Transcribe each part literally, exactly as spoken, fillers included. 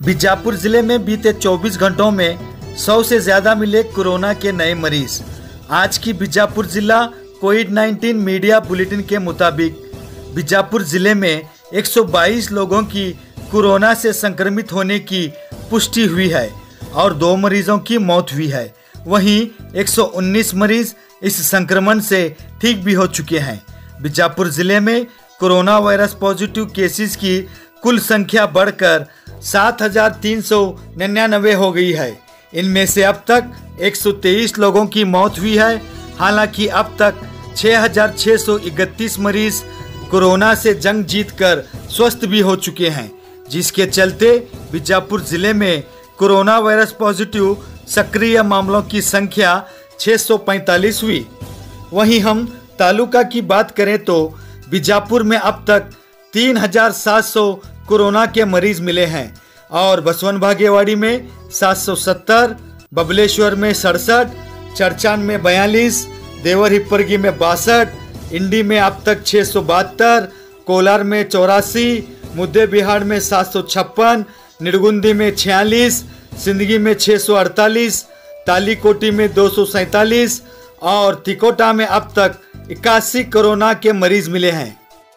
बीजापुर जिले में बीते चौबीस घंटों में सौ से ज्यादा मिले कोरोना के नए मरीज। आज की बीजापुर जिला कोविड नाइन्टीन मीडिया बुलेटिन के मुताबिक बीजापुर जिले में एक सौ बाईस लोगों की कोरोना से संक्रमित होने की पुष्टि हुई है और दो मरीजों की मौत हुई है। वहीं एक सौ उन्नीस मरीज इस संक्रमण से ठीक भी हो चुके हैं। बीजापुर जिले में कोरोना वायरस पॉजिटिव केसेस की कुल संख्या बढ़कर सात हजार तीन सौ निन्यानवे हो गई है। इनमें से अब तक एक सौ तेईस लोगों की मौत हुई है। हालांकि अब तक छह हजार छह सौ इकतीस मरीज कोरोना से जंग जीतकर स्वस्थ भी हो चुके हैं, जिसके चलते बीजापुर जिले में कोरोना वायरस पॉजिटिव सक्रिय मामलों की संख्या छह सौ पैंतालीस हुई। वहीं हम तालुका की बात करें तो बीजापुर में अब तक तीन हजार सात सौ कोरोना के मरीज मिले हैं और बसवन भागेवाड़ी में सात सौ सत्तर, बबलेश्वर में सड़सठ, चरचान में बयालीस, देवर हिप्परगी में बासठ, इंडी में अब तक छह सौ बहत्तर, कोलार में चौरासी, मुद्दे बिहार में सात सौ छप्पन, निडगुंदी में छियालीस, सिंदगी में छह सौ अड़तालीस, तालीकोटी में दो सौ सैंतालीस और तिकोटा में अब तक इक्यासी कोरोना के मरीज मिले हैं।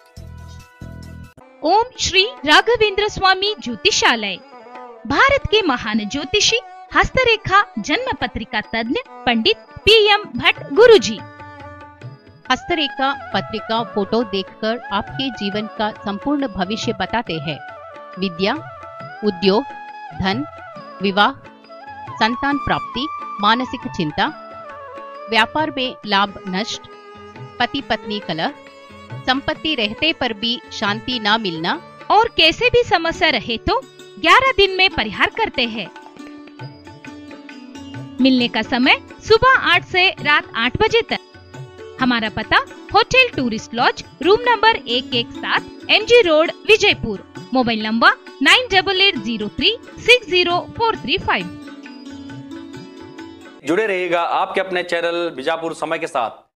ओम श्री राघवेंद्र स्वामी ज्योतिषालय, भारत के महान ज्योतिषी, हस्तरेखा जन्म पत्रिका तज्ञ पंडित पी एम भट्ट गुरुजी। हस्तरेखा पत्रिका फोटो देखकर आपके जीवन का संपूर्ण भविष्य बताते हैं। विद्या, उद्योग, धन, विवाह, संतान प्राप्ति, मानसिक चिंता, व्यापार में लाभ नष्ट, पति पत्नी कलह, संपत्ति रहते पर भी शांति ना मिलना और कैसे भी समस्या रहे तो ग्यारह दिन में परिहार करते हैं। मिलने का समय सुबह आठ से रात आठ बजे तक। हमारा पता hotel tourist lodge, room number एक एक सात, M G road, Vijayapur. Mobile number nine double eight zero three six zero four three five. जुड़े रहिएगा आपके अपने चैनल बीजापुर समय के साथ।